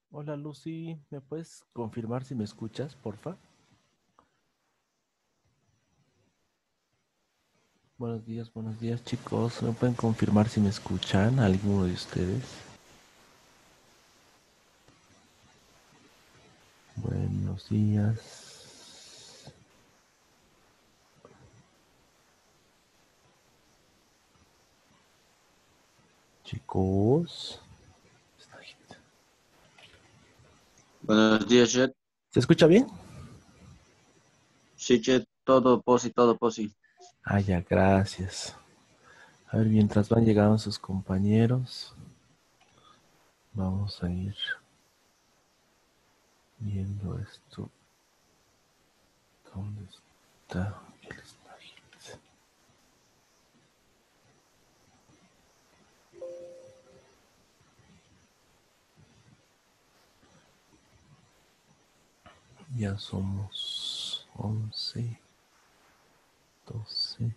Hola Lucy, ¿me puedes confirmar si me escuchas, porfa? Buenos días chicos. ¿Me pueden confirmar si me escuchan alguno de ustedes? Buenos días. Chicos. Buenos días, Jet. ¿Se escucha bien? Sí, Jet, todo posi, todo posi. Ah, ya, gracias. A ver, mientras van llegando sus compañeros, vamos a ir viendo esto. ¿Dónde está el Snagit? Ya somos 11, 12,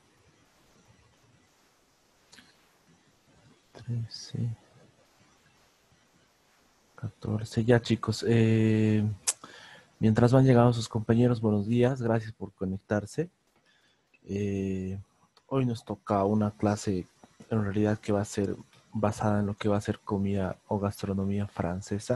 13, 14. Ya chicos, mientras van llegando sus compañeros, buenos días, gracias por conectarse. Eh, Hoy nos toca una clase en realidad que va a ser basada en lo que va a ser comida o gastronomía francesa.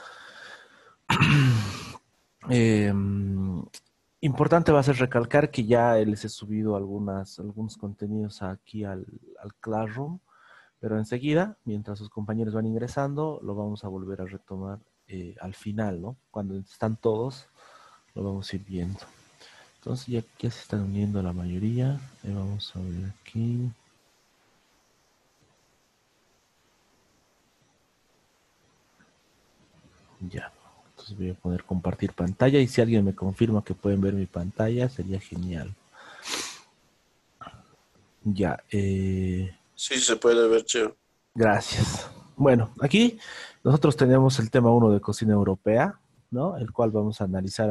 Eh, Importante va a ser recalcar que ya les he subido algunos contenidos aquí al Classroom, pero enseguida, mientras sus compañeros van ingresando, lo vamos a volver a retomar al final, ¿no? Cuando están todos, lo vamos a ir viendo. Entonces ya se están uniendo la mayoría. Vamos a ver aquí. Ya. Entonces voy a poner compartir pantalla y si alguien me confirma que pueden ver mi pantalla, sería genial. Ya. Sí, se puede ver, Cheo. Gracias. Bueno, aquí nosotros tenemos el tema uno de cocina europea, ¿no? El cual vamos a analizar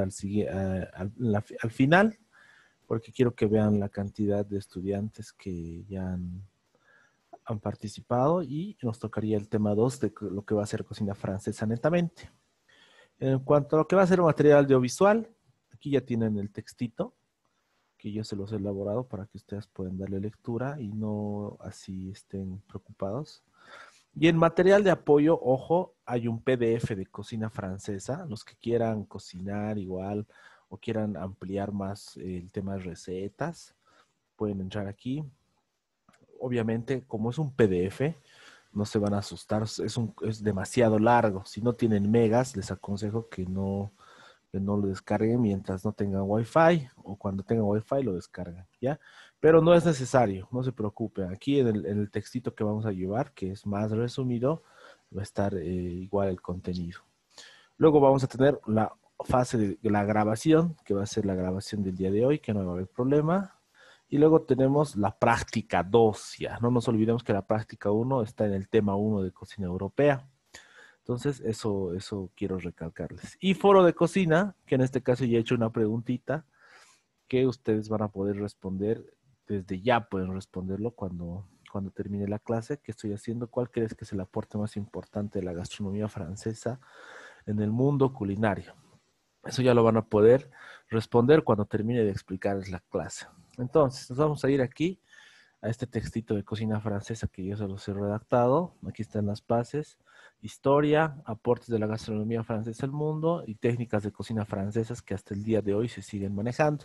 al final, porque quiero que vean la cantidad de estudiantes que ya han participado y nos tocaría el tema 2 de lo que va a ser cocina francesa netamente. En cuanto a lo que va a ser material audiovisual, aquí ya tienen el textito que yo se los he elaborado para que ustedes puedan darle lectura y no así estén preocupados. Y en material de apoyo, ojo, hay un PDF de cocina francesa. Los que quieran cocinar igual o quieran ampliar más el tema de recetas, pueden entrar aquí. Obviamente, como es un PDF, no se van a asustar, es demasiado largo. Si no tienen megas, les aconsejo que no lo descarguen mientras no tengan Wi-Fi o cuando tengan Wi-Fi lo descargan, ¿ya? Pero no es necesario, no se preocupen. Aquí en el textito que vamos a llevar, que es más resumido, va a estar igual el contenido. Luego vamos a tener la fase de la grabación, que va a ser la grabación del día de hoy, que no va a haber problema. Y luego tenemos la práctica 2, ya. No nos olvidemos que la práctica uno está en el tema uno de cocina europea. Entonces, eso quiero recalcarles. Y foro de cocina, que en este caso ya he hecho una preguntita que ustedes van a poder responder desde ya, pueden responderlo cuando termine la clase que estoy haciendo. ¿Cuál crees que es el aporte más importante de la gastronomía francesa en el mundo culinario? Eso ya lo van a poder responder cuando termine de explicarles la clase. Entonces, nos vamos a ir aquí a este textito de cocina francesa que yo se los he redactado. Aquí están las bases. Historia, aportes de la gastronomía francesa al mundo y técnicas de cocina francesas que hasta el día de hoy se siguen manejando.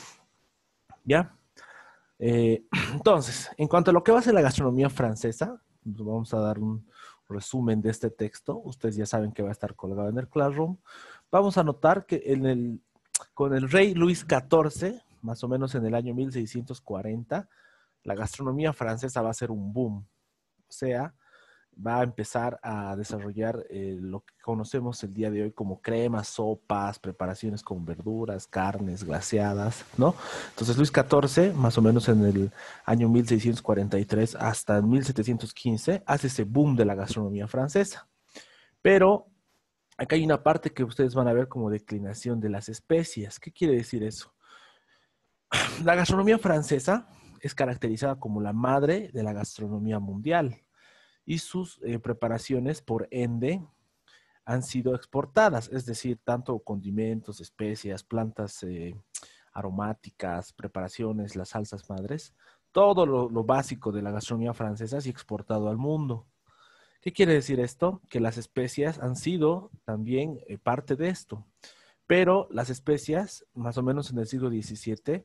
¿Ya? Entonces, en cuanto a lo que va a ser la gastronomía francesa, nos vamos a dar un resumen de este texto. Ustedes ya saben que va a estar colgado en el Classroom. Vamos a notar que con el rey Luis XIV, más o menos en el año 1640, la gastronomía francesa va a ser un boom. O sea, va a empezar a desarrollar lo que conocemos el día de hoy como cremas, sopas, preparaciones con verduras, carnes, glaseadas, ¿no? Entonces Luis XIV, más o menos en el año 1643 hasta 1715, hace ese boom de la gastronomía francesa. Pero acá hay una parte que ustedes van a ver como declinación de las especias. ¿Qué quiere decir eso? La gastronomía francesa es caracterizada como la madre de la gastronomía mundial y sus preparaciones, por ende, han sido exportadas, es decir, tanto condimentos, especias, plantas aromáticas, preparaciones, las salsas madres, todo lo básico de la gastronomía francesa se ha exportado al mundo. ¿Qué quiere decir esto? Que las especias han sido también parte de esto. Pero las especias, más o menos en el siglo XVII,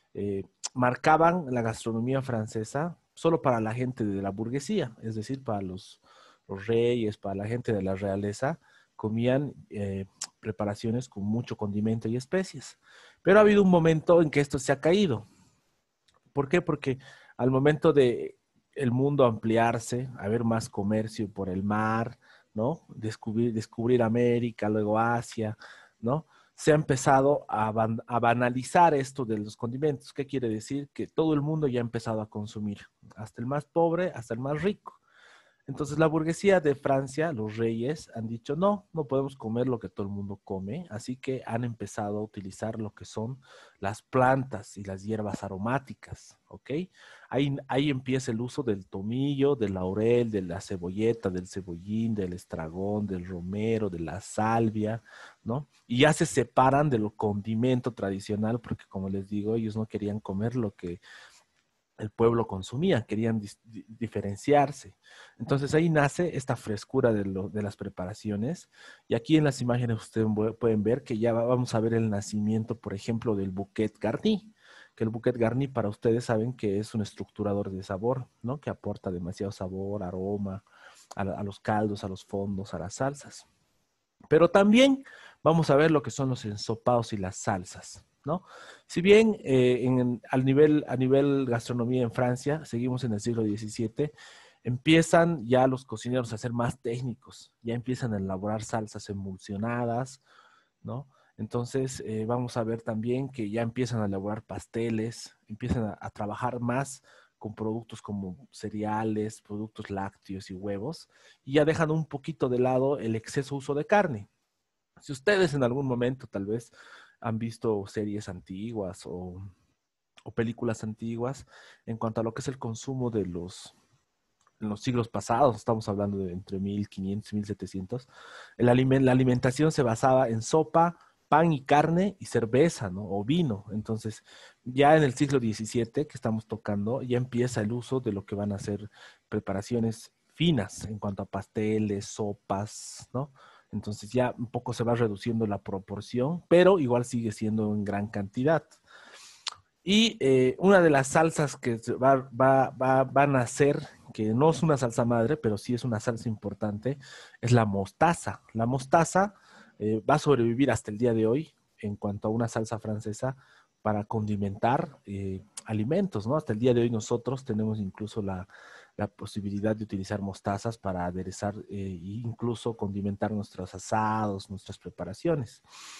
marcaban la gastronomía francesa solo para la gente de la burguesía, es decir, para los reyes, para la gente de la realeza, comían preparaciones con mucho condimento y especias. Pero ha habido un momento en que esto se ha caído. ¿Por qué? Porque al momento de el mundo ampliarse, haber más comercio por el mar, ¿no? Descubrir América, luego Asia, ¿no? Se ha empezado a banalizar esto de los condimentos. ¿Qué quiere decir? Que todo el mundo ya ha empezado a consumir, hasta el más pobre, hasta el más rico. Entonces la burguesía de Francia, los reyes, han dicho, no, no podemos comer lo que todo el mundo come, así que han empezado a utilizar lo que son las plantas y las hierbas aromáticas, ¿ok? Ahí empieza el uso del tomillo, del laurel, de la cebolleta, del cebollín, del estragón, del romero, de la salvia, ¿no? Y ya se separan del condimento tradicional, porque como les digo, ellos no querían comer lo que el pueblo consumía, querían diferenciarse. Entonces ahí nace esta frescura de las preparaciones. Y aquí en las imágenes ustedes pueden ver que ya vamos a ver el nacimiento, por ejemplo, del bouquet garni, que el bouquet garni para ustedes saben que es un estructurador de sabor, ¿no? Que aporta demasiado sabor, aroma a los caldos, a los fondos, a las salsas. Pero también vamos a ver lo que son los ensopados y las salsas, ¿no? Si bien a nivel gastronomía en Francia, seguimos en el siglo XVII, empiezan ya los cocineros a ser más técnicos, ya empiezan a elaborar salsas emulsionadas, ¿no? Entonces vamos a ver también que ya empiezan a elaborar pasteles, empiezan a trabajar más con productos como cereales, productos lácteos y huevos, y ya dejan un poquito de lado el exceso uso de carne. Si ustedes en algún momento tal vez han visto series antiguas o películas antiguas en cuanto a lo que es el consumo en los siglos pasados, estamos hablando de entre 1500 y 1700, la alimentación se basaba en sopa, pan y carne y cerveza, ¿no? O vino. Entonces, ya en el siglo XVII que estamos tocando, ya empieza el uso de lo que van a ser preparaciones finas en cuanto a pasteles, sopas, ¿no? Entonces ya un poco se va reduciendo la proporción, pero igual sigue siendo en gran cantidad. Y una de las salsas que va a nacer, que no es una salsa madre, pero sí es una salsa importante, es la mostaza. La mostaza va a sobrevivir hasta el día de hoy en cuanto a una salsa francesa para condimentar alimentos, ¿no? Hasta el día de hoy nosotros tenemos incluso la posibilidad de utilizar mostazas para aderezar e incluso condimentar nuestros asados, nuestras preparaciones.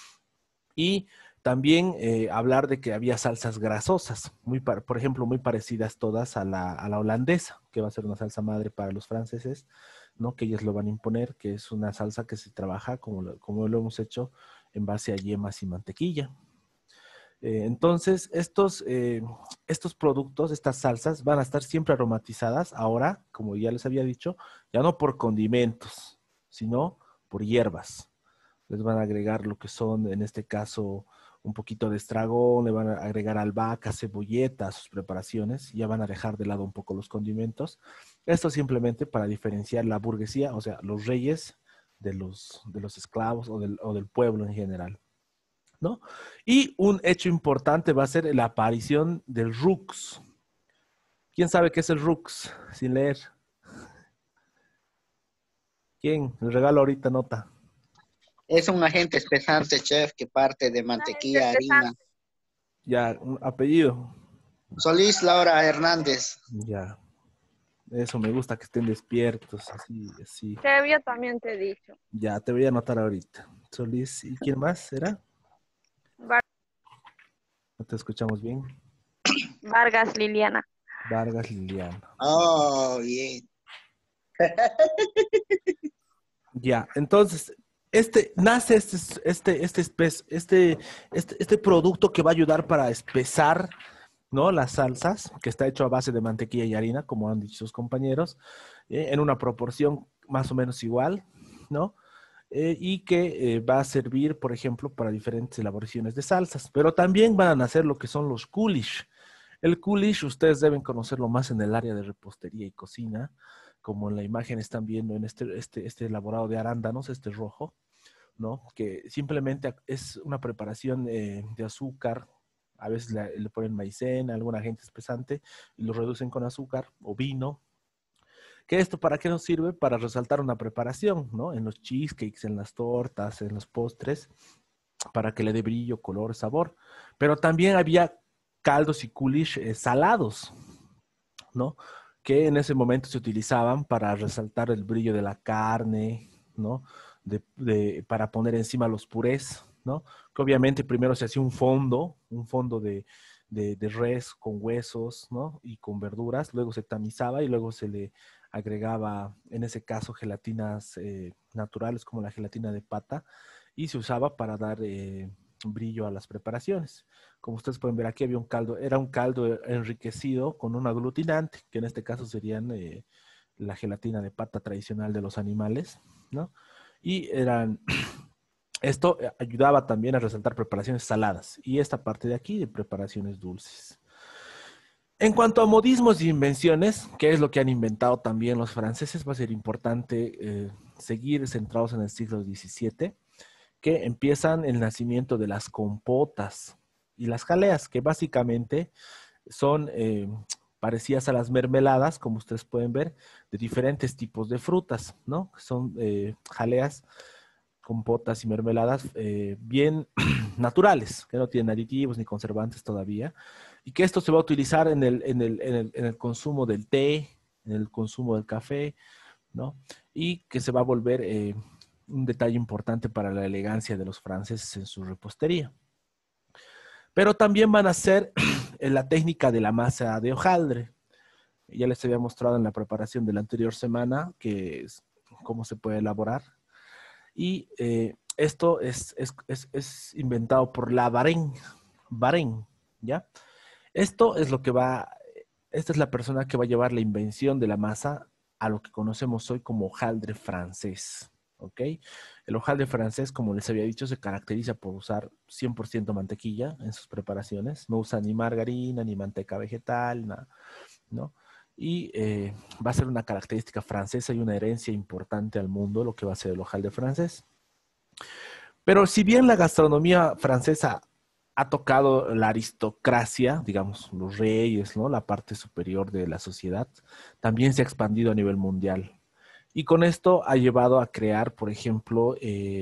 Y también hablar de que había salsas grasosas, por ejemplo, muy parecidas todas a la holandesa, que va a ser una salsa madre para los franceses, ¿no? Que ellos lo van a imponer, que es una salsa que se trabaja como lo hemos hecho en base a yemas y mantequilla. Entonces, estos productos, estas salsas, van a estar siempre aromatizadas ahora, como ya les había dicho, ya no por condimentos, sino por hierbas. Les van a agregar lo que son, en este caso, un poquito de estragón, le van a agregar albahaca, cebolleta a sus preparaciones, y ya van a dejar de lado un poco los condimentos. Esto simplemente para diferenciar la burguesía, o sea, los reyes de los esclavos o del pueblo en general, ¿no? Y un hecho importante va a ser la aparición del Rux. ¿Quién sabe qué es el Rux? Sin leer. ¿Quién? Le regalo ahorita nota. Es un agente espesante, chef, que parte de mantequilla, harina. Ya, un apellido. Solís Laura Hernández. Ya. Eso me gusta que estén despiertos, así. Chef, yo también te he dicho. Ya, te voy a anotar ahorita. Solís, ¿y quién más era? No te escuchamos bien. Vargas Liliana. Vargas Liliana. Oh, bien. Ya, entonces, nace este producto que va a ayudar para espesar, ¿no? Las salsas, que está hecho a base de mantequilla y harina, como han dicho sus compañeros, en una proporción más o menos igual, ¿no? y que va a servir, por ejemplo, para diferentes elaboraciones de salsas. Pero también van a nacer lo que son los coulis. El coulis, ustedes deben conocerlo más en el área de repostería y cocina, como en la imagen están viendo en este elaborado de arándanos, este rojo, ¿no? Que simplemente es una preparación de azúcar. A veces le ponen maicena, alguna gente espesante, y lo reducen con azúcar o vino. ¿Que esto para qué nos sirve? Para resaltar una preparación, ¿no? En los cheesecakes, en las tortas, en los postres, para que le dé brillo, color, sabor. Pero también había caldos y coulis salados, ¿no? Que en ese momento se utilizaban para resaltar el brillo de la carne, ¿no? Para poner encima los purés, ¿no? Que obviamente primero se hacía un fondo de res con huesos, ¿no? Y con verduras, luego se tamizaba y luego se le agregaba, en ese caso, gelatinas naturales como la gelatina de pata y se usaba para dar brillo a las preparaciones. Como ustedes pueden ver aquí había un caldo, era un caldo enriquecido con un aglutinante, que en este caso serían la gelatina de pata tradicional de los animales, ¿no? Y esto ayudaba también a resaltar preparaciones saladas y esta parte de aquí de preparaciones dulces. En cuanto a modismos y invenciones, que es lo que han inventado también los franceses, va a ser importante seguir centrados en el siglo XVII, que empiezan el nacimiento de las compotas y las jaleas, que básicamente son parecidas a las mermeladas, como ustedes pueden ver, de diferentes tipos de frutas, ¿no? Son jaleas, compotas y mermeladas bien naturales, que no tienen aditivos ni conservantes todavía, y que esto se va a utilizar en el consumo del té, en el consumo del café, ¿no? Y que se va a volver un detalle importante para la elegancia de los franceses en su repostería. Pero también van a ser la técnica de la masa de hojaldre. Ya les había mostrado en la preparación de la anterior semana que es cómo se puede elaborar. Y esto es inventado por la Varenne, ¿ya? Esto es lo que esta es la persona que va a llevar la invención de la masa a lo que conocemos hoy como hojaldre francés, ¿ok? El hojaldre francés, como les había dicho, se caracteriza por usar 100% mantequilla en sus preparaciones. No usa ni margarina, ni manteca vegetal, nada, ¿no? Y va a ser una característica francesa y una herencia importante al mundo, lo que va a ser el hojaldre francés. Pero si bien la gastronomía francesa ha tocado la aristocracia, digamos, los reyes, ¿no? La parte superior de la sociedad, también se ha expandido a nivel mundial. Y con esto ha llevado a crear, por ejemplo,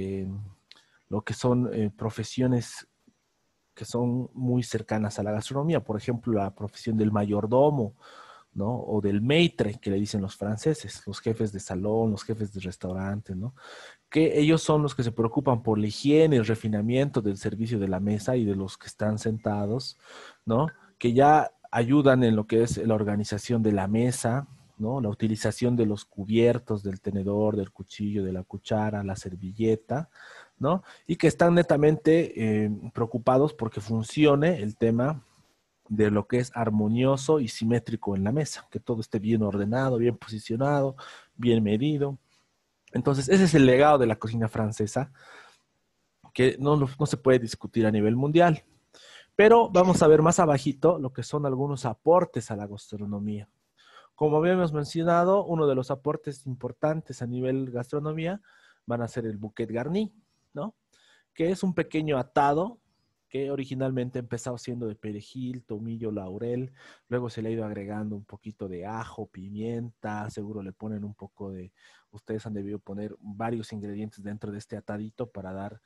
lo que son profesiones que son muy cercanas a la gastronomía. Por ejemplo, la profesión del mayordomo, ¿no? O del maître, que le dicen los franceses, los jefes de salón, los jefes de restaurante, ¿no? Que ellos son los que se preocupan por la higiene, el refinamiento del servicio de la mesa y de los que están sentados, ¿no? Que ya ayudan en lo que es la organización de la mesa, ¿no? La utilización de los cubiertos, del tenedor, del cuchillo, de la cuchara, la servilleta, ¿no? Y que están netamente preocupados porque funcione el tema de lo que es armonioso y simétrico en la mesa, que todo esté bien ordenado, bien posicionado, bien medido. Entonces, ese es el legado de la cocina francesa, que no se puede discutir a nivel mundial. Pero vamos a ver más abajito lo que son algunos aportes a la gastronomía. Como habíamos mencionado, uno de los aportes importantes a nivel gastronomía van a ser el bouquet garni, ¿no? Que es un pequeño atado que originalmente empezó siendo de perejil, tomillo, laurel, luego se le ha ido agregando un poquito de ajo, pimienta, seguro le ponen un poco ustedes han debido poner varios ingredientes dentro de este atadito para dar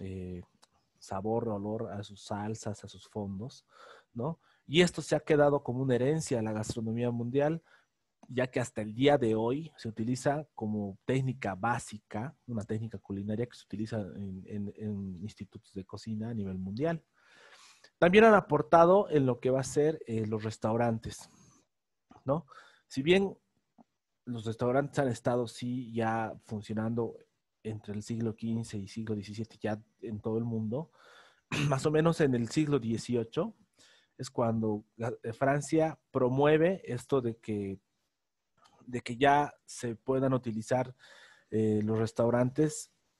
sabor, olor a sus salsas, a sus fondos, ¿no? Y esto se ha quedado como una herencia a la gastronomía mundial, ya que hasta el día de hoy se utiliza como técnica básica, una técnica culinaria que se utiliza en institutos de cocina a nivel mundial. También han aportado en lo que va a ser los restaurantes, ¿no? Si bien los restaurantes han estado sí ya funcionando entre el siglo XV y siglo XVII ya en todo el mundo, más o menos en el siglo XVIII es cuando Francia promueve esto de que ya se puedan utilizar los restaurantes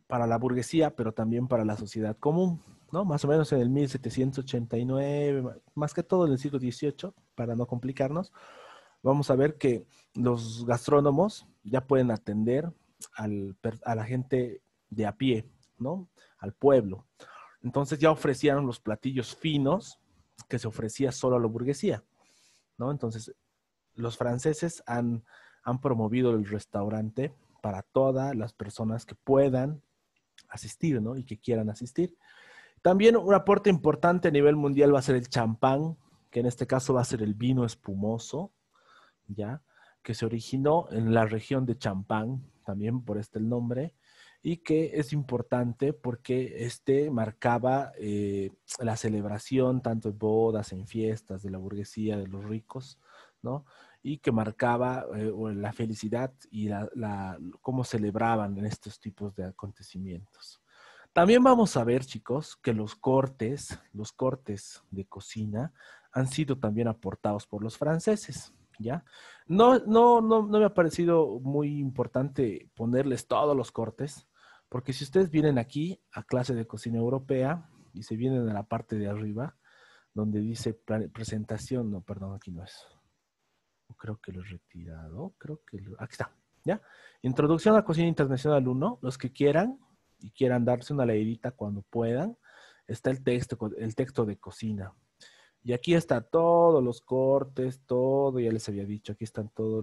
para la burguesía, pero también para la sociedad común, ¿no? Más o menos en el 1789, más que todo en el siglo XVIII, para no complicarnos, vamos a ver que los gastrónomos ya pueden atender a la gente de a pie, ¿no? Al pueblo. Entonces ya ofrecían los platillos finos que se ofrecía solo a la burguesía, ¿no? Entonces los franceses han promovido el restaurante para todas las personas que puedan asistir, ¿no? Y que quieran asistir. También un aporte importante a nivel mundial va a ser el champán, que en este caso va a ser el vino espumoso, ¿ya? Que se originó en la región de Champán, también por este el nombre, y que es importante porque este marcaba la celebración tanto en bodas, en fiestas de la burguesía, de los ricos, ¿no? Y que marcaba la felicidad y cómo celebraban en estos tipos de acontecimientos. También vamos a ver, chicos, que los cortes de cocina han sido también aportados por los franceses, ¿ya? No me ha parecido muy importante ponerles todos los cortes, porque si ustedes vienen aquí a clase de cocina europea y se vienen a la parte de arriba, donde dice presentación, no, perdón, aquí no es. Creo que lo he retirado, aquí está, ¿ya? Introducción a Cocina Internacional 1, los que quieran y quieran darse una leidita cuando puedan, está el texto de cocina. Y aquí está todos los cortes, todo, ya les había dicho, aquí están todos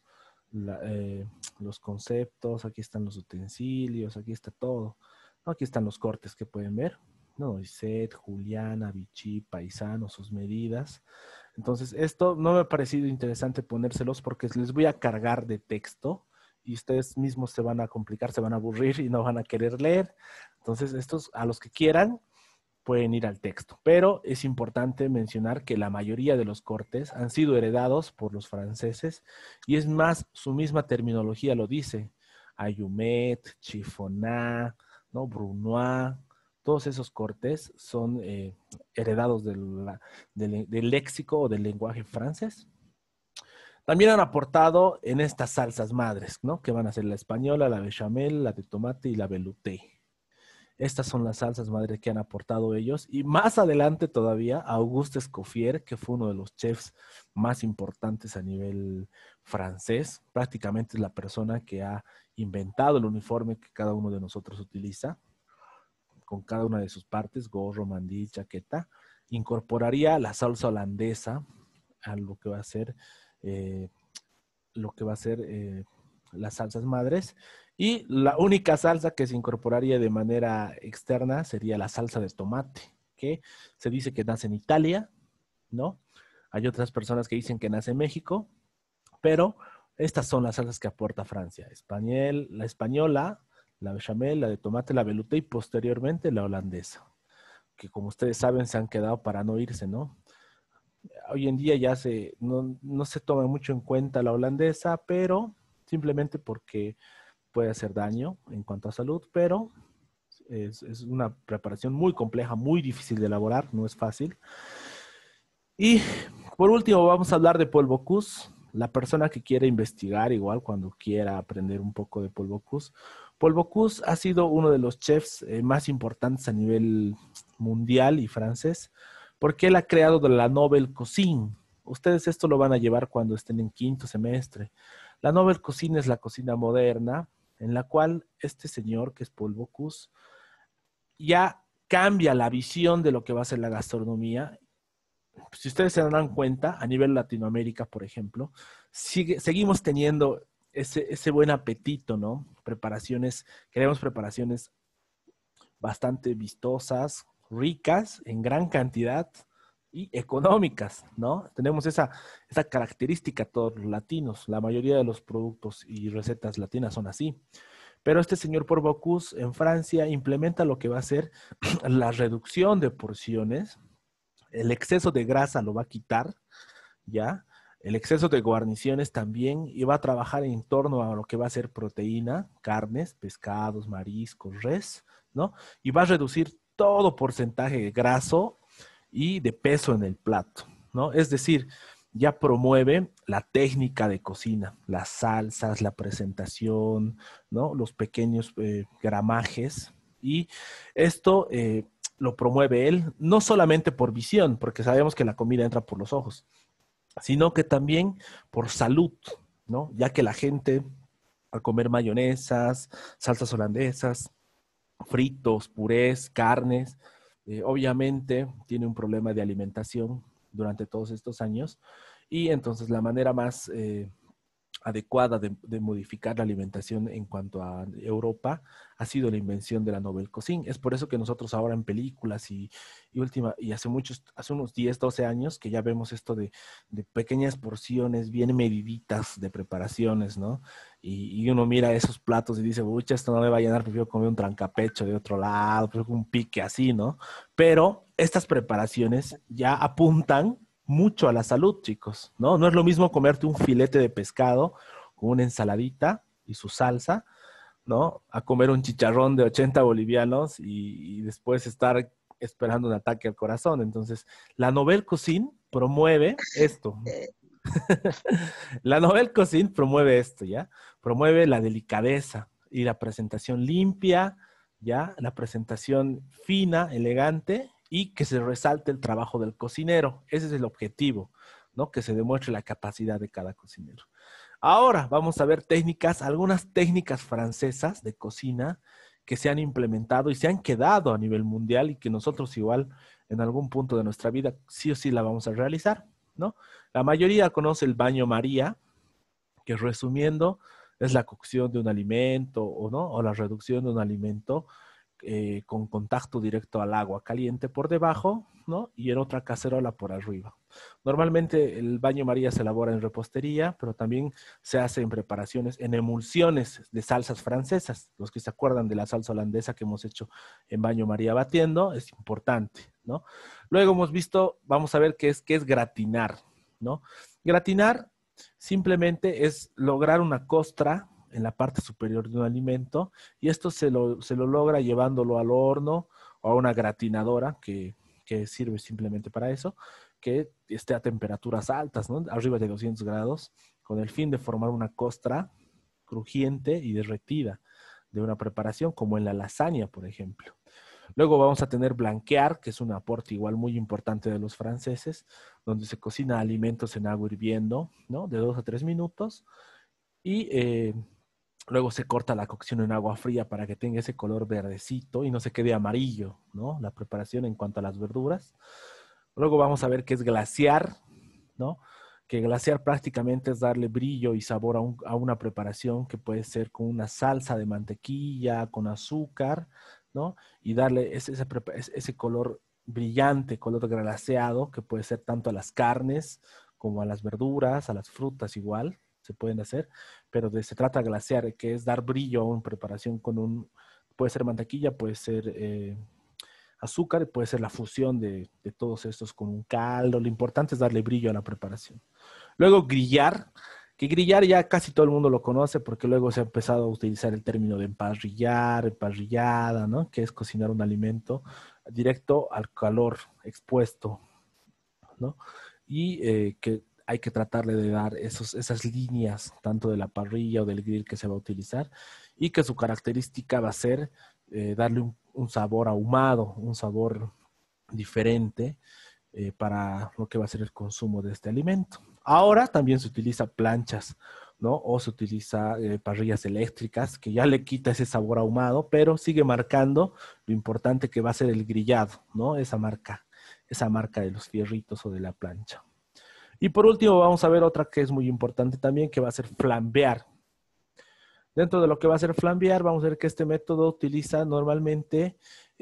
los conceptos, aquí están los utensilios, aquí está todo. ¿No? Aquí están los cortes que pueden ver, ¿no? Iset, Juliana, Vichy, Paisano, sus medidas. Entonces, esto no me ha parecido interesante ponérselos porque les voy a cargar de texto y ustedes mismos se van a complicar, se van a aburrir y no van a querer leer. Entonces, estos a los que quieran pueden ir al texto. Pero es importante mencionar que la mayoría de los cortes han sido heredados por los franceses y es más, su misma terminología lo dice. Ayumet, Chiffonat, ¿no? Brunois, todos esos cortes son heredados del léxico o del lenguaje francés. También han aportado en estas salsas madres, ¿no? Que van a ser la española, la bechamel, la de tomate y la velouté. Estas son las salsas madres que han aportado ellos. Y más adelante todavía, Auguste Escoffier, que fue uno de los chefs más importantes a nivel francés, prácticamente es la persona que ha inventado el uniforme que cada uno de nosotros utiliza, con cada una de sus partes, gorro, mandil, chaqueta, incorporaría la salsa holandesa a lo que va a ser las salsas madres, y la única salsa que se incorporaría de manera externa sería la salsa de tomate, que se dice que nace en Italia, ¿no? Hay otras personas que dicen que nace en México, pero estas son las salsas que aporta Francia. La española, la bechamel, la de tomate, la velouté y posteriormente la holandesa, que como ustedes saben se han quedado para no irse, ¿no? Hoy en día ya no se toma mucho en cuenta la holandesa, pero simplemente porque puede hacer daño en cuanto a salud, pero es una preparación muy compleja, muy difícil de elaborar, no es fácil. Y por último vamos a hablar de Paul Bocuse, la persona que quiere investigar igual cuando quiera aprender un poco de Paul Bocuse. Paul Bocuse ha sido uno de los chefs más importantes a nivel mundial y francés, porque él ha creado de la Nouvelle Cuisine. Ustedes esto lo van a llevar cuando estén en quinto semestre. La Nouvelle Cuisine es la cocina moderna, en la cual este señor, que es Paul Bocuse, ya cambia la visión de lo que va a ser la gastronomía. Si ustedes se dan cuenta, a nivel Latinoamérica, por ejemplo, seguimos teniendo ese buen apetito, ¿no? Queremos preparaciones bastante vistosas, ricas, en gran cantidad y económicas, ¿no? Tenemos esa característica todos los latinos. La mayoría de los productos y recetas latinas son así. Pero este señor Paul Bocuse en Francia implementa lo que va a ser la reducción de porciones. El exceso de grasa lo va a quitar, ¿ya? El exceso de guarniciones también, y va a trabajar en torno a lo que va a ser proteína, carnes, pescados, mariscos, res, ¿no? Y va a reducir todo porcentaje de graso y de peso en el plato, ¿no? Es decir, ya promueve la técnica de cocina, las salsas, la presentación, ¿no? Los pequeños gramajes. Y esto lo promueve él, no solamente por visión, porque sabemos que la comida entra por los ojos, sino que también por salud, ¿no? Ya que la gente al comer mayonesas, salsas holandesas, fritos, purés, carnes, obviamente tiene un problema de alimentación durante todos estos años y entonces la manera más adecuada de modificar la alimentación en cuanto a Europa ha sido la invención de la Nouvelle Cuisine. Es por eso que nosotros ahora en películas y hace unos 10, 12 años que ya vemos esto de pequeñas porciones bien mediditas de preparaciones, ¿no? Y uno mira esos platos y dice, ucha, esto no me va a llenar, prefiero comer un trancapecho de otro lado, prefiero un pique así, ¿no? Pero estas preparaciones ya apuntan mucho a la salud, chicos, ¿no? No es lo mismo comerte un filete de pescado con una ensaladita y su salsa, ¿no? A comer un chicharrón de 80 bolivianos y después estar esperando un ataque al corazón. Entonces, la Nouvelle Cuisine promueve esto. La Nouvelle Cuisine promueve esto, ¿ya? Promueve la delicadeza y la presentación limpia, ¿ya? La presentación fina, elegante y que se resalte el trabajo del cocinero. Ese es el objetivo, ¿no? Que se demuestre la capacidad de cada cocinero. Ahora vamos a ver algunas técnicas francesas de cocina que se han implementado y se han quedado a nivel mundial y que nosotros igual en algún punto de nuestra vida sí o sí la vamos a realizar, ¿no? La mayoría conoce el baño María, que resumiendo es la cocción de un alimento o no, o la reducción de un alimento con contacto directo al agua caliente por debajo, ¿no? Y en otra cacerola por arriba. Normalmente el baño María se elabora en repostería, pero también se hace en preparaciones, en emulsiones de salsas francesas. Los que se acuerdan de la salsa holandesa que hemos hecho en baño María batiendo, es importante, ¿no? Luego hemos visto, vamos a ver qué es gratinar, ¿no? Gratinar simplemente es lograr una costra en la parte superior de un alimento y esto se lo logra llevándolo al horno o a una gratinadora que sirve simplemente para eso, que esté a temperaturas altas, ¿no? Arriba de 200 grados, con el fin de formar una costra crujiente y derretida de una preparación, como en la lasaña, por ejemplo. Luego vamos a tener blanquear, que es un aporte igual muy importante de los franceses, donde se cocina alimentos en agua hirviendo, ¿no? De 2 a 3 minutos. Y luego se corta la cocción en agua fría para que tenga ese color verdecito y no se quede amarillo, ¿no? La preparación en cuanto a las verduras. Luego vamos a ver qué es glasear, ¿no? Que glasear prácticamente es darle brillo y sabor a una preparación que puede ser con una salsa de mantequilla, con azúcar, ¿no? Y darle ese color brillante, color glaseado, que puede ser tanto a las carnes como a las verduras, a las frutas igual, se pueden hacer, pero se trata de glasear, que es dar brillo a una preparación puede ser mantequilla, puede ser azúcar, puede ser la fusión de todos estos con un caldo. Lo importante es darle brillo a la preparación. Luego grillar, que grillar ya casi todo el mundo lo conoce porque luego se ha empezado a utilizar el término de emparrillar, emparrillada, ¿no? Que es cocinar un alimento directo al calor expuesto, ¿no? Y que hay que tratarle de dar esas líneas, tanto de la parrilla o del grill que se va a utilizar, y que su característica va a ser darle un sabor ahumado, un sabor diferente para lo que va a ser el consumo de este alimento. Ahora también se utiliza planchas, ¿no? O se utiliza parrillas eléctricas, que ya le quita ese sabor ahumado, pero sigue marcando lo importante que va a ser el grillado, ¿no? Esa marca de los fierritos o de la plancha. Y por último vamos a ver otra que es muy importante también, que va a ser flambear. Dentro de lo que va a ser flambear, vamos a ver que este método utiliza normalmente,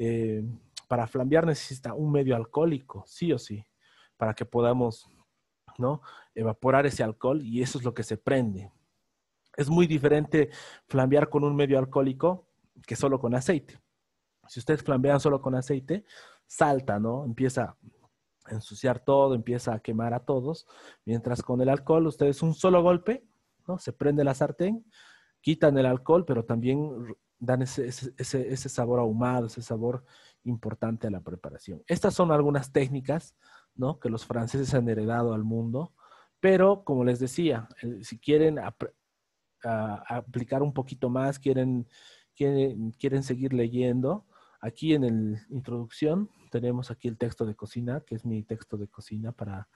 para flambear necesita un medio alcohólico, sí o sí, para que podamos, ¿no? Evaporar ese alcohol y eso es lo que se prende. Es muy diferente flambear con un medio alcohólico que solo con aceite. Si ustedes flambean solo con aceite, salta, ¿no? Empieza a ensuciar todo, empieza a quemar a todos, mientras con el alcohol ustedes un solo golpe, ¿no? Se prende la sartén, quitan el alcohol, pero también dan ese sabor ahumado, ese sabor importante a la preparación. Estas son algunas técnicas, ¿no? Que los franceses han heredado al mundo, Pero, como les decía, si quieren aplicar un poquito más, quieren seguir leyendo, aquí en la introducción tenemos aquí el texto de cocina, que es mi texto de cocina para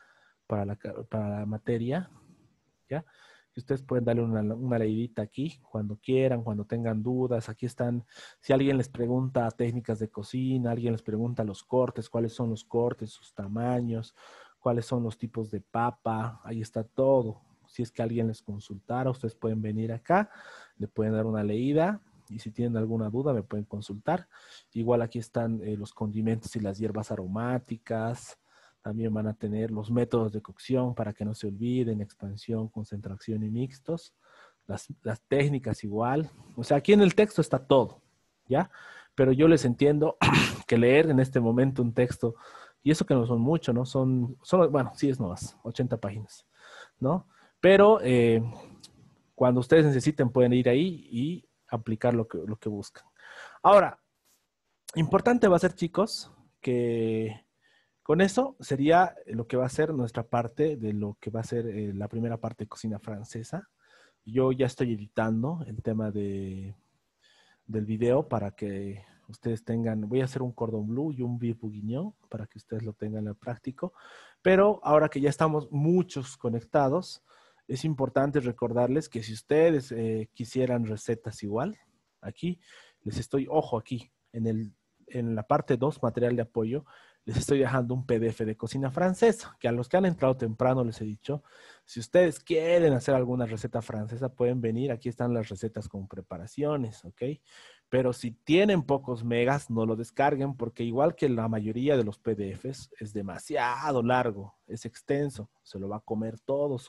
la materia, ¿ya? Y ustedes pueden darle una leidita aquí cuando quieran, cuando tengan dudas. Aquí están, si alguien les pregunta técnicas de cocina, alguien les pregunta los cortes, cuáles son los cortes, sus tamaños, cuáles son los tipos de papa, ahí está todo. Si es que alguien les consultara, ustedes pueden venir acá, le pueden dar una leída y si tienen alguna duda me pueden consultar. Igual aquí están los condimentos y las hierbas aromáticas. También van a tener los métodos de cocción para que no se olviden, expansión, concentración y mixtos. Las técnicas igual. O sea, aquí en el texto está todo, ¿ya? Pero yo les entiendo que leer en este momento un texto, y eso que no son mucho, ¿no? Bueno, sí es nomás, 80 páginas, ¿no? Pero cuando ustedes necesiten pueden ir ahí y aplicar lo que buscan. Ahora, importante va a ser, chicos, que con eso sería lo que va a ser nuestra parte de lo que va a ser la primera parte de cocina francesa. Yo ya estoy editando el tema del video para que ustedes tengan, voy a hacer un cordon bleu y un beef bourguignon para que ustedes lo tengan en práctico. Pero ahora que ya estamos muchos conectados, es importante recordarles que si ustedes quisieran recetas igual, aquí les estoy, ojo aquí, en la parte 2, material de apoyo, les estoy dejando un PDF de cocina francesa, que a los que han entrado temprano les he dicho, si ustedes quieren hacer alguna receta francesa, pueden venir, aquí están las recetas con preparaciones, ¿ok? Pero si tienen pocos megas, no lo descarguen, porque igual que la mayoría de los PDFs, es demasiado largo, es extenso, se lo va a comer todos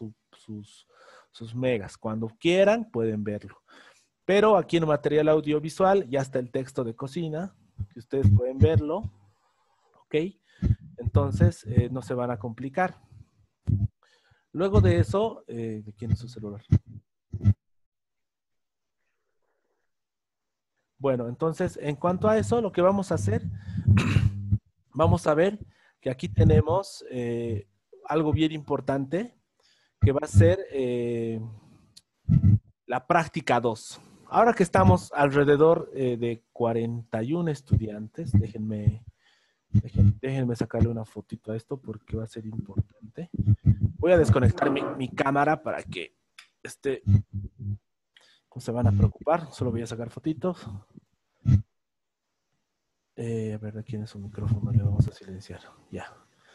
sus megas. Cuando quieran, pueden verlo. Pero aquí en material audiovisual ya está el texto de cocina, que ustedes pueden verlo, ¿ok? Entonces, no se van a complicar. Luego de eso, ¿de quién es su celular? Bueno, entonces, en cuanto a eso, lo que vamos a hacer, vamos a ver que aquí tenemos algo bien importante, que va a ser la práctica 2. Ahora que estamos alrededor de 41 estudiantes, déjenme sacarle una fotito a esto porque va a ser importante. Voy a desconectar mi cámara para que no se van a preocupar, solo voy a sacar fotitos. A ver, aquí en su micrófono le vamos a silenciar. Ya.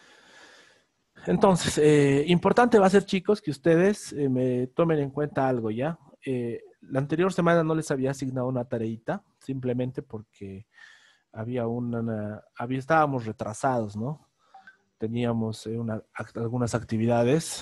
Entonces, importante va a ser, chicos, que ustedes me tomen en cuenta algo, ¿ya? La anterior semana no les había asignado una tareita, simplemente porque estábamos retrasados, ¿no? Teníamos algunas actividades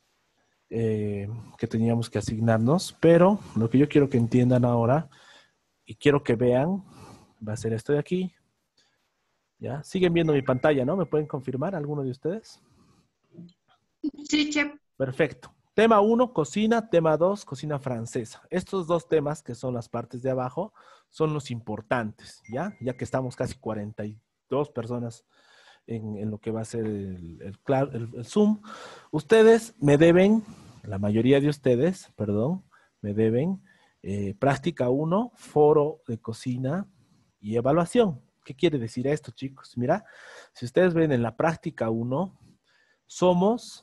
que teníamos que asignarnos, pero lo que yo quiero que entiendan ahora y quiero que vean va a ser esto de aquí. ¿Ya? Siguen viendo mi pantalla, ¿no? ¿Me pueden confirmar alguno de ustedes? Sí, chef. Perfecto. Tema 1, cocina. Tema 2, cocina francesa. Estos dos temas, que son las partes de abajo, son los importantes, ¿ya? Ya que estamos casi 42 personas en lo que va a ser el Zoom. Ustedes me deben, la mayoría de ustedes, perdón, me deben práctica 1, foro de cocina y evaluación. ¿Qué quiere decir esto, chicos? Mira, si ustedes ven en la práctica 1, somos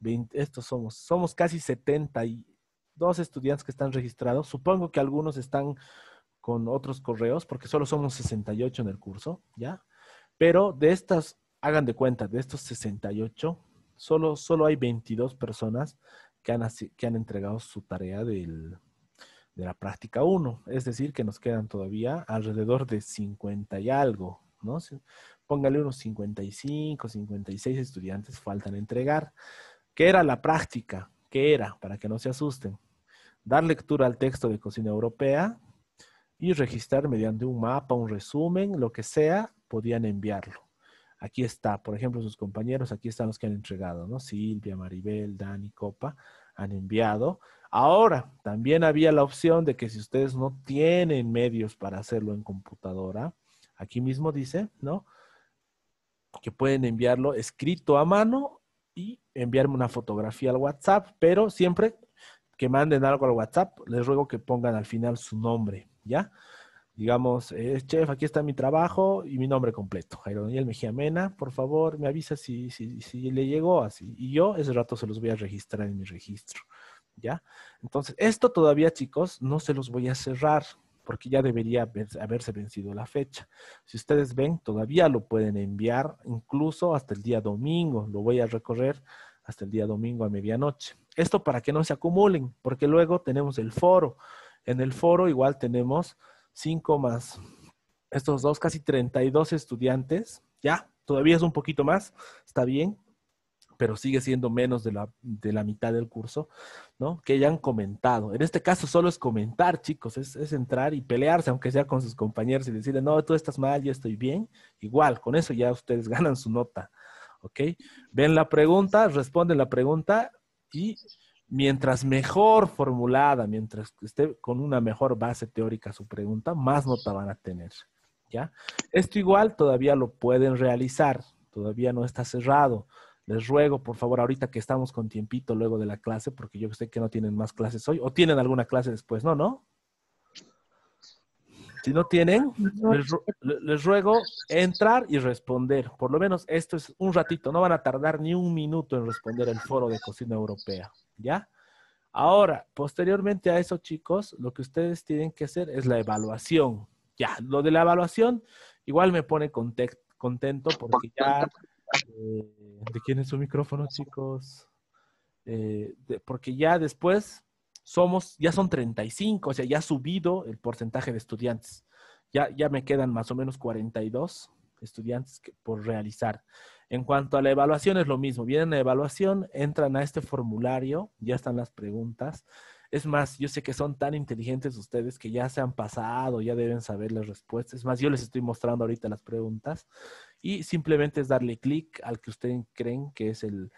casi 72 estudiantes que están registrados. Supongo que algunos están con otros correos, porque solo somos 68 en el curso, ¿ya? Pero de estas, hagan de cuenta, de estos 68, solo hay 22 personas que han entregado su tarea de la práctica 1. Es decir, que nos quedan todavía alrededor de 50 y algo, ¿no? Póngale unos 55, 56 estudiantes faltan entregar. ¿Qué era la práctica? ¿Qué era? Para que no se asusten. Dar lectura al texto de cocina europea y registrar mediante un mapa, un resumen, lo que sea, podían enviarlo. Aquí está, por ejemplo, sus compañeros, aquí están los que han entregado, ¿no? Silvia, Maribel, Dani, Copa, han enviado. Ahora, también había la opción de que si ustedes no tienen medios para hacerlo en computadora, aquí mismo dice, ¿no? Que pueden enviarlo escrito a mano y enviarme una fotografía al WhatsApp, pero siempre que manden algo al WhatsApp, les ruego que pongan al final su nombre, ¿ya? Digamos, chef, aquí está mi trabajo y mi nombre completo. Jairo Daniel Mejía Mena, por favor, me avisa si le llegó así. Y yo ese rato se los voy a registrar en mi registro, ¿ya? Entonces, esto todavía, chicos, no se los voy a cerrar porque ya debería haberse vencido la fecha. Si ustedes ven, todavía lo pueden enviar incluso hasta el día domingo. Lo voy a recorrer hasta el día domingo a medianoche. Esto para que no se acumulen, porque luego tenemos el foro. En el foro igual tenemos 5 más estos dos, casi 32 estudiantes. Ya, todavía es un poquito más, está bien, pero sigue siendo menos de la mitad del curso, ¿no? Que ya han comentado. En este caso solo es comentar, chicos, es entrar y pelearse, aunque sea con sus compañeros y decirle, no, tú estás mal, yo estoy bien. Igual, con eso ya ustedes ganan su nota, ¿ok? Ven la pregunta, responden la pregunta y mientras mejor formulada, mientras esté con una mejor base teórica su pregunta, más nota van a tener, ¿ya? Esto igual todavía lo pueden realizar, todavía no está cerrado. Les ruego, por favor, ahorita que estamos con tiempito luego de la clase, porque yo sé que no tienen más clases hoy, o tienen alguna clase después, ¿no? Si no tienen, les ruego entrar y responder. Por lo menos esto es un ratito, no van a tardar ni un minuto en responder el foro de cocina europea, ¿ya? Ahora, posteriormente a eso, chicos, lo que ustedes tienen que hacer es la evaluación. Ya, lo de la evaluación igual me pone contento porque ya... ¿de quién es su micrófono, chicos? Porque ya después ya son 35, o sea, ya ha subido el porcentaje de estudiantes. Ya me quedan más o menos 42 estudiantes por realizar. En cuanto a la evaluación es lo mismo. Vienen a evaluación, entran a este formulario, ya están las preguntas. Es más, yo sé que son tan inteligentes ustedes que ya se han pasado, ya deben saber las respuestas. Es más, yo les estoy mostrando ahorita las preguntas y simplemente es darle clic al que ustedes creen que es el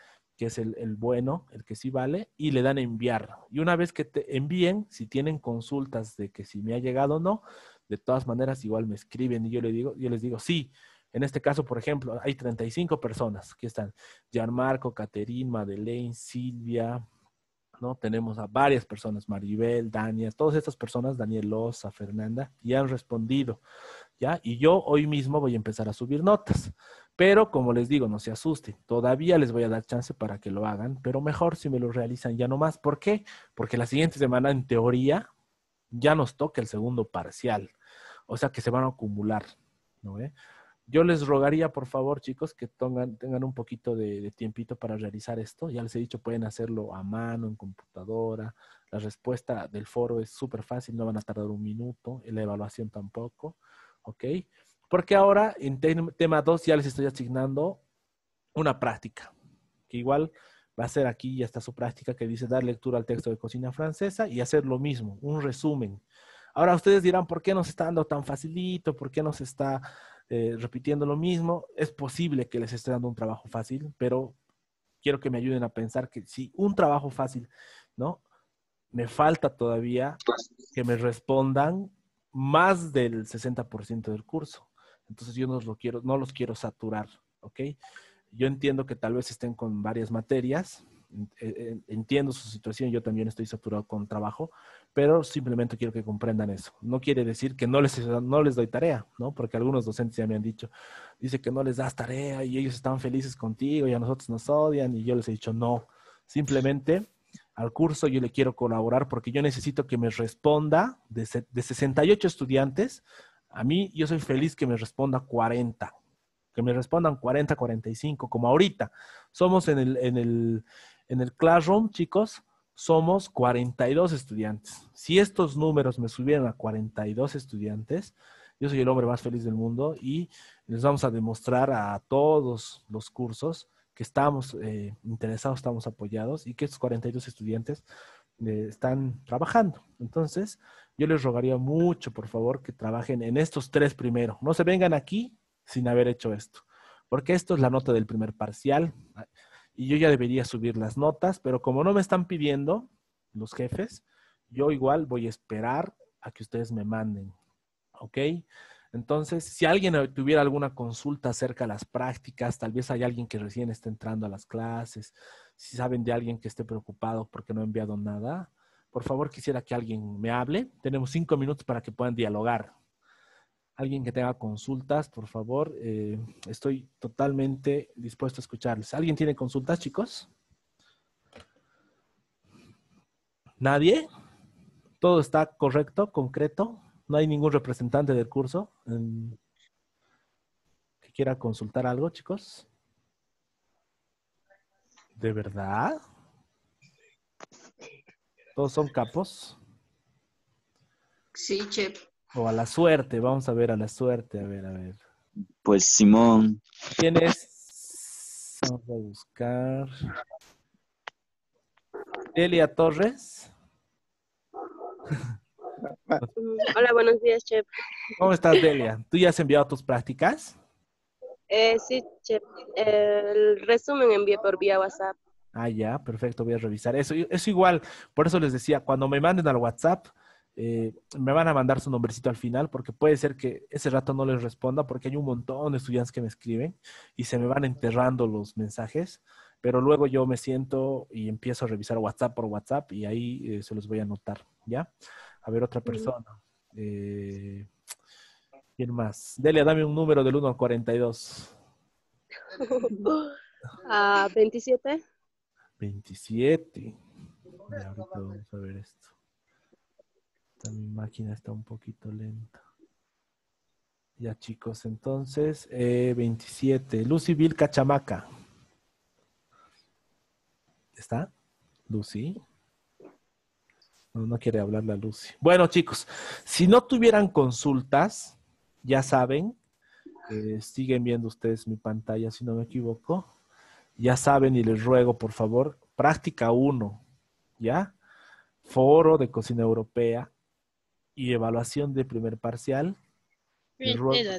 bueno, el que sí vale, y le dan enviar. Y una vez que te envíen, si tienen consultas de que si me ha llegado o no, de todas maneras igual me escriben y yo les digo, sí. En este caso, por ejemplo, hay 35 personas. Aquí están Gianmarco, Caterine, Madeleine, Silvia, ¿no? Tenemos a varias personas, Maribel, Dania, todas estas personas, Daniel Loza, Fernanda, y han respondido, ¿ya? Y yo hoy mismo voy a empezar a subir notas. Pero, como les digo, no se asusten. Todavía les voy a dar chance para que lo hagan, pero mejor si me lo realizan ya no más. ¿Por qué? Porque la siguiente semana, en teoría, ya nos toca el segundo parcial. O sea que se van a acumular, ¿no? Yo les rogaría, por favor, chicos, que tengan un poquito de tiempito para realizar esto. Ya les he dicho, pueden hacerlo a mano, en computadora. La respuesta del foro es súper fácil, no van a tardar un minuto. En la evaluación tampoco, ¿ok? Porque ahora, en tema 2, ya les estoy asignando una práctica, que igual va a ser aquí, ya está su práctica, que dice dar lectura al texto de cocina francesa y hacer lo mismo, un resumen. Ahora ustedes dirán, ¿por qué nos está dando tan facilito? ¿Por qué nos está repitiendo lo mismo? Es posible que les esté dando un trabajo fácil, pero quiero que me ayuden a pensar que si un trabajo fácil, ¿no? Me falta todavía que me respondan más del 60% del curso. Entonces yo no los quiero saturar, ¿ok? Yo entiendo que tal vez estén con varias materias, entiendo su situación, yo también estoy saturado con trabajo, pero simplemente quiero que comprendan eso. No quiere decir que no les doy tarea, ¿no? Porque algunos docentes ya me han dice que no les das tarea y ellos están felices contigo y a nosotros nos odian y yo les he dicho no. Simplemente al curso yo le quiero colaborar porque yo necesito que me responda de 68 estudiantes. A mí yo soy feliz que me responda 40. Que me respondan 40, 45, como ahorita. Somos en el Classroom, chicos, somos 42 estudiantes. Si estos números me subieran a 42 estudiantes, yo soy el hombre más feliz del mundo y les vamos a demostrar a todos los cursos que estamos interesados, estamos apoyados y que estos 42 estudiantes están trabajando. Entonces, yo les rogaría mucho, por favor, que trabajen en estos 3 primero. No se vengan aquí sin haber hecho esto, porque esto es la nota del primer parcial y yo ya debería subir las notas, pero como no me están pidiendo los jefes, yo igual voy a esperar a que ustedes me manden, ¿ok? Entonces, si alguien tuviera alguna consulta acerca de las prácticas, tal vez hay alguien que recién está entrando a las clases, si saben de alguien que esté preocupado porque no ha enviado nada, por favor quisiera que alguien me hable. Tenemos 5 minutos para que puedan dialogar. Alguien que tenga consultas, por favor, estoy totalmente dispuesto a escucharles. ¿Alguien tiene consultas, chicos? ¿Nadie? ¿Todo está correcto, concreto? ¿No hay ningún representante del curso que quiera consultar algo, chicos? ¿De verdad? ¿Todos son capos? Sí, chef. O a la suerte, vamos a ver a la suerte, a ver. Pues Simón. ¿Quién es? Vamos a buscar. Delia Torres. Hola, buenos días, chef. ¿Cómo estás, Delia? ¿Tú ya has enviado tus prácticas? Sí, chef. El resumen envié por vía WhatsApp. Ah, ya, perfecto, voy a revisar. Eso igual, por eso les decía, cuando me manden al WhatsApp, me van a mandar su nombrecito al final, porque puede ser que ese rato no les responda, porque hay un montón de estudiantes que me escriben y se me van enterrando los mensajes, pero luego yo me siento y empiezo a revisar WhatsApp por WhatsApp y ahí se los voy a anotar, ¿ya? A ver, otra persona. ¿Quién más? Delia, dame un número del 1 al 42. 27. 27. Ya, ahorita vamos a ver esto. Mi máquina está un poquito lenta. Ya, chicos, entonces, 27. Luciville Cachamaca. ¿Está? Lucy. No quiere hablar la Lucy. Bueno, chicos, si no tuvieran consultas, ya saben, siguen viendo ustedes mi pantalla, si no me equivoco. Ya saben y les ruego, por favor, práctica 1, ¿ya? Foro de cocina europea y evaluación de primer parcial. Les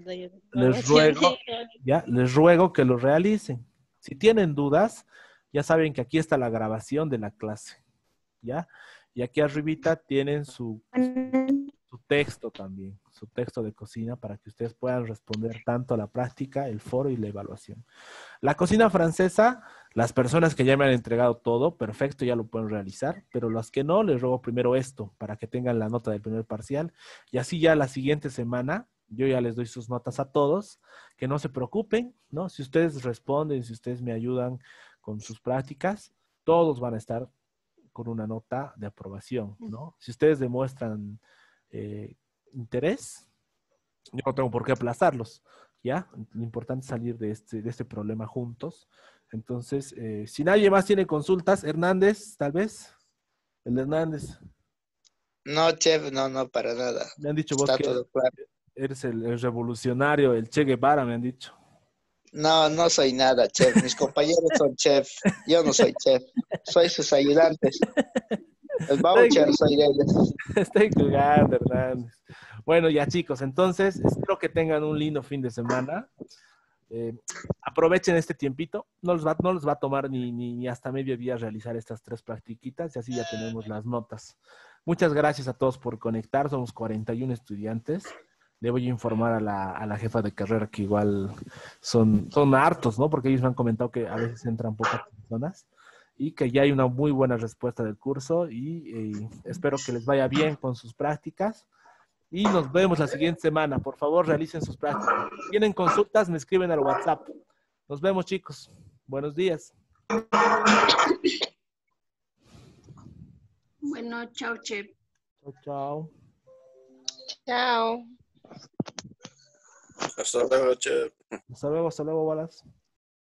ruego que lo realicen. Si tienen dudas, ya saben que aquí está la grabación de la clase, ¿ya? Y aquí arribita tienen su texto también, su texto de cocina para que ustedes puedan responder tanto a la práctica, el foro y la evaluación. La cocina francesa, las personas que ya me han entregado todo, perfecto, ya lo pueden realizar, pero los que no, les ruego primero esto para que tengan la nota del primer parcial y así ya la siguiente semana yo ya les doy sus notas a todos, que no se preocupen, ¿no? Si ustedes responden, si ustedes me ayudan con sus prácticas, todos van a estar con una nota de aprobación, ¿no? Si ustedes demuestran interés, yo no tengo por qué aplazarlos, ¿ya? Lo importante es salir de este problema juntos. Entonces, si nadie más tiene consultas, Hernández, tal vez. El Hernández. No, chef, no, para nada. Me han dicho vos Está que todo claro. eres el revolucionario, el Che Guevara, me han dicho. No soy nada, chef. Mis compañeros son chef. Yo no soy chef. Soy sus ayudantes. El voucher soy de ellos. Estoy jugando, Hernández. Bueno, ya chicos, entonces espero que tengan un lindo fin de semana. Aprovechen este tiempito. No les va a tomar ni hasta mediodía realizar estas 3 practiquitas y así ya tenemos las notas. Muchas gracias a todos por conectar. Somos 41 estudiantes. Le voy a informar a la jefa de carrera que igual son hartos, ¿no? Porque ellos me han comentado que a veces entran pocas personas y que ya hay una muy buena respuesta del curso y espero que les vaya bien con sus prácticas y nos vemos la siguiente semana. Por favor, realicen sus prácticas. Si tienen consultas, me escriben al WhatsApp. Nos vemos, chicos. Buenos días. Bueno, chao, chef. Chao. Chao. Hasta luego, chef. Hasta luego, Wallace.